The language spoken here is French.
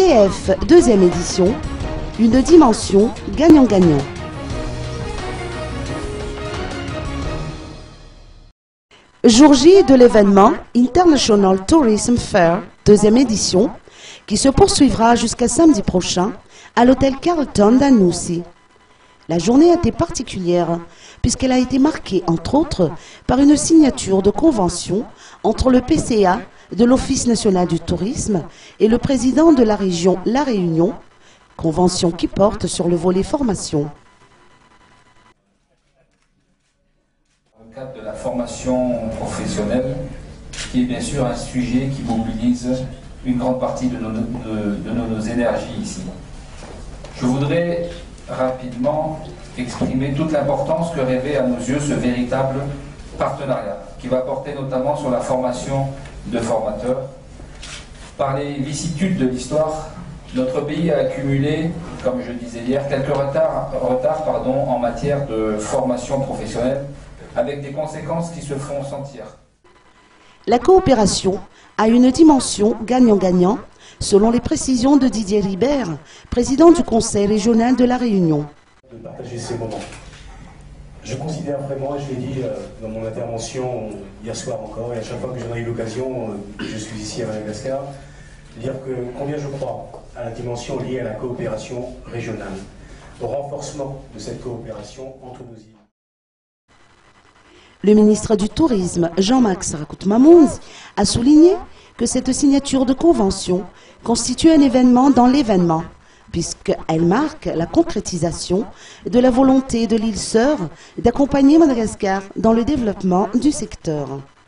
CF deuxième édition, une dimension gagnant-gagnant. Jour J de l'événement International Tourism Fair deuxième édition, qui se poursuivra jusqu'à samedi prochain à l'hôtel Carlton d'Anoussi. La journée a été particulière puisqu'elle a été marquée, entre autres, par une signature de convention entre le PCA de l'Office national du tourisme et le président de la région La Réunion, convention qui porte sur le volet formation. Dans le cadre de la formation professionnelle, qui est bien sûr un sujet qui mobilise une grande partie de nos énergies ici. Je voudrais rapidement exprimer toute l'importance que revêt à nos yeux ce véritable partenariat, qui va porter notamment sur la formation de formateurs. Par les vicissitudes de l'histoire, notre pays a accumulé, comme je disais hier, quelques retards en matière de formation professionnelle, avec des conséquences qui se font sentir. La coopération a une dimension gagnant-gagnant, selon les précisions de Didier Ribert, président du Conseil régional de La Réunion. De partager ces moments. Je considère vraiment, et je l'ai dit dans mon intervention hier soir encore, et à chaque fois que j'en ai eu l'occasion, je suis ici à Madagascar, dire que combien je crois à la dimension liée à la coopération régionale, au renforcement de cette coopération entre nos îles. Le ministre du Tourisme, Jean-Max Rakout-Mamounzi, a souligné que cette signature de convention constitue un événement dans l'événement, puisqu'elle marque la concrétisation de la volonté de l'île Sœur d'accompagner Madagascar dans le développement du secteur.